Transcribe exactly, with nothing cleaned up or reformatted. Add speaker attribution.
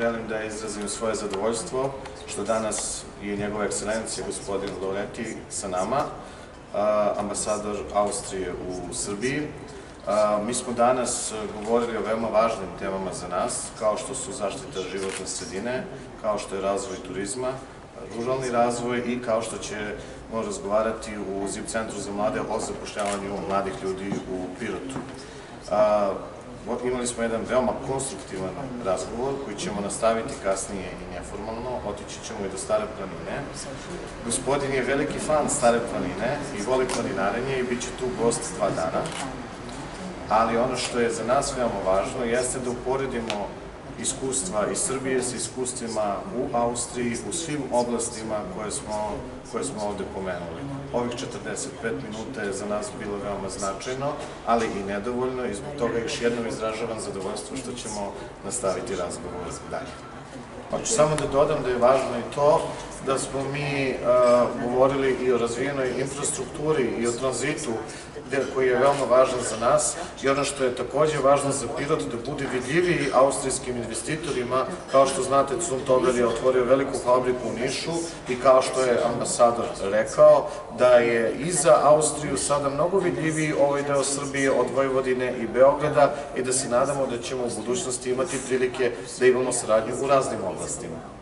Speaker 1: želim da izrazim svoje zadovoljstvo što danas je njegova ekscelencija gospodin Laurenti sa nama, ambasador Austrije u Srbiji. Mi smo danas govorili o veoma važnim temama za nas, kao što su zaštita životne sredine, kao što je razvoj turizma, ruralni razvoj i kao što ćemo razgovarati u ZIP centru za mlade o zapošljavanju mladih ljudi u Pirotu. Imali smo jedan veoma konstruktivan razgovor koji ćemo nastaviti kasnije i neformalno, otići ćemo i do Stare planine. Gospodin je veliki fan Stare planine i voli planinarenje i bit će tu gost dva dana. Ali ono što je za nas veoma važno jeste da uporedimo iskustva iz Srbije sa iskustvima u Austriji, u svim oblastima koje smo ovde pomenuli. Ovih četrdeset pet minuta je za nas bilo veoma značajno, ali i nedovoljno i zbog toga još jednom izražavam zadovoljstvo što ćemo nastaviti razgovor dalje. Hoću samo da dodam da je važno i to da smo mi govorili i o razvijenoj infrastrukturi i o tranzitu koji je veoma važan za nas i ono što je takođe važno za Pirot da bude vidljiviji austrijskim investitorima. Kao što znate, Zumtobel je otvorio veliku fabriku u Nišu i kao što je ambasador rekao da je i za Austriju sada mnogo vidljiviji ovaj deo Srbije od Vojvodine i Beograda i da se nadamo da ćemo u budućnosti imati prilike da imamo saradnju u raznim oblastima.